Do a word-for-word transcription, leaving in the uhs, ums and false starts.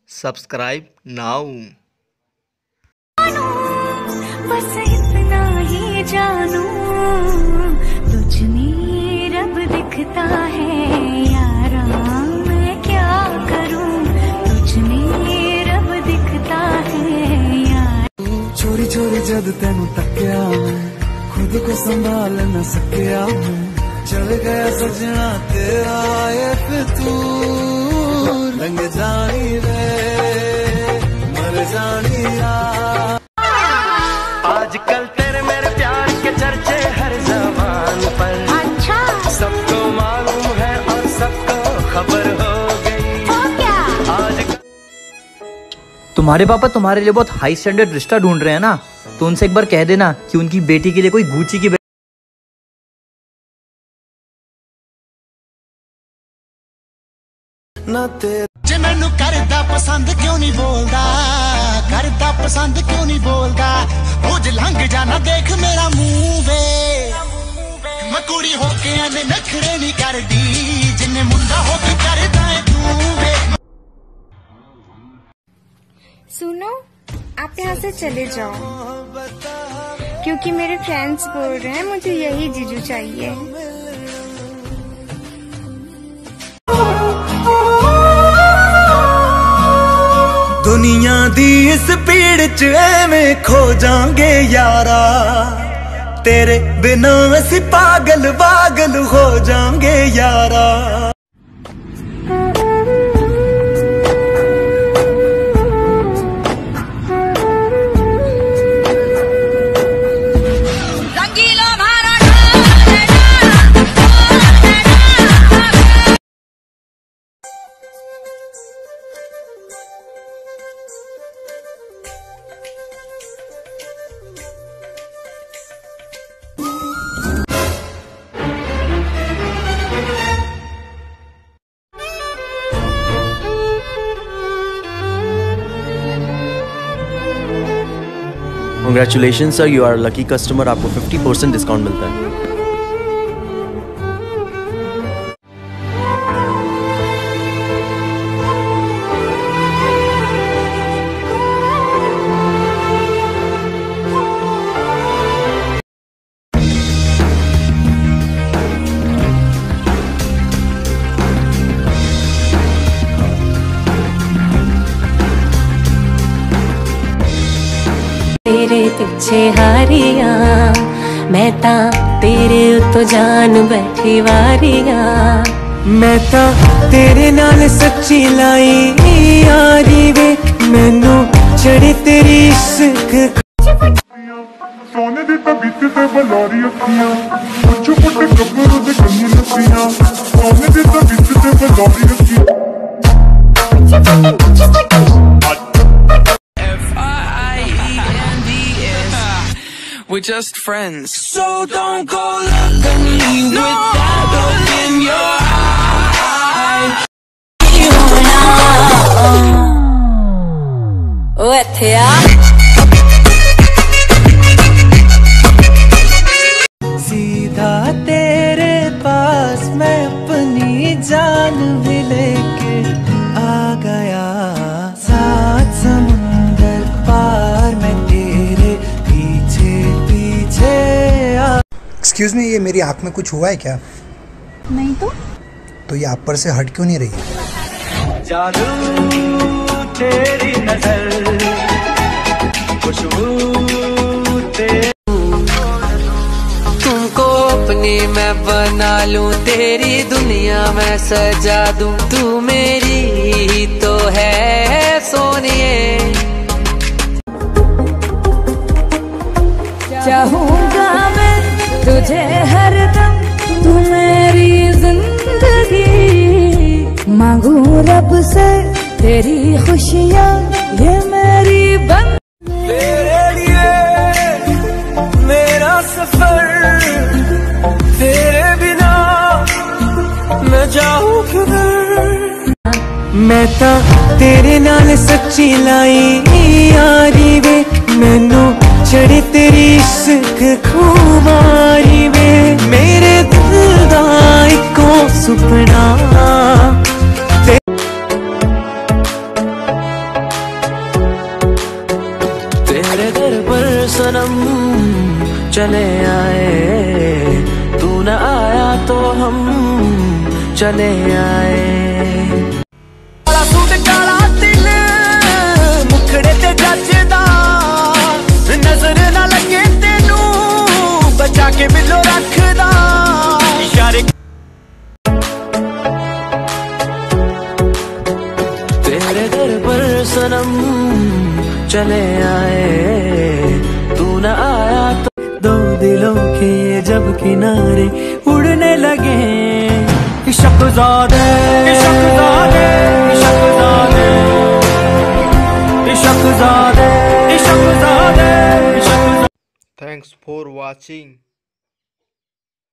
Subscribe now. बस इतना ही जानू, तुझ में रब दिखता है यारा, मैं क्या करूं, तुझ में रब दिखता है यार। चोरी चोरी जद तेनू तक्या मैं, खुद को संभाल न सकिया मैं, चल गया सजना तेरा ये फितूर, रंग जानी रे मर जानी यार। आजकल तेरे मेरे प्यार के चर्चे हर जबान पर, अच्छा सबको मालूम है और सबको खबर हो गई। तो क्या आज तुम्हारे पापा तुम्हारे लिए बहुत हाई स्टैंडर्ड रिश्ता ढूंढ रहे हैं ना, तो उनसे एक बार कह देना कि उनकी बेटी के लिए कोई गुची की ना तेरे जे मैनू करदा पसंद क्यों नहीं बोलदा, करदा पसंद क्यों नहीं बोलदा, रोज लंघ जाना देख मेरा मुंह वे, मैं कुड़ी होके एने नखरे नहीं करदी, जिन्ने मुंडा होके करदा है तू वे। सुनो, आप यहाँ से चले जाओ, क्योंकि मेरे फ्रेंड्स बोल रहे हैं मुझे यही जीजू चाहिए। दुनिया दी इस भीड़ च एवें खो जांगे यारा, तेरे बिना असी पागल पागल हो जांगे यारा। Congratulations sir, you are a lucky customer, आपको फिफ्टी परसेंट डिस्काउंट मिलता है। तेरे पिछे हारिया मैं ता तेरे उतो जान बैठी वारिया, मैं ता तेरे नाल सच्ची लाई यारी वे, मैनू चढ़ी तेरी इश्क। सोने दी ता बीते ते बलारी अखियां, पुछो पुट गब्बरू दे कन्नी नसियां, सोने दी ता बीते ते बलारी अखियां। We're just friends, so don't go look at me no. with that look in your eye. ओ इत्थे आ सीधा तेरे पास मैं अपनी जान भी लेके आ गया, सात समुंदर पार मैं तेरे पीछे पीछे आ। एक्सक्यूज मी, ये मेरी आँख में कुछ हुआ है क्या? नहीं तो तो ये आप पर से हट क्यों नहीं रही है? जादू तेरी नजर, खुशबू तेरी, तुमको अपनी मैं बना लूं, तेरी दुनिया मैं सजा दूं, तू मेरी ही तो है सोनिए। चाहूंगा मैं तुझे हरदम, तू मेरी जिंदगी, मांगू रब से तेरी खुशियाँ, ये मेरी बन। तेरे लिए मेरा सफर, तेरे बिना मैं जाऊं किधर, मैं ता तेरे नाल सच्ची लाई यारी वे, मैनू चढ़ी तेरी इश्क खुमारी वे, मेरे दिल दा इको सुपना। सनम चले आए, तू न आया तो हम चले आए। काला सूट काला दिल मुखड़े ते जचदा, नजर ना लगे तेनू बचा के बिलो रखदा। इशारे तेरे दर पर सनम चले आए, तू न आया तो दो दिलों के जब किनारे उड़ने लगे। इश्क़-ज़ादे इश्क़-ज़ादे इश्क़-ज़ादे इश्क़-ज़ादे इश्क़-ज़ादे। Thanks for watching.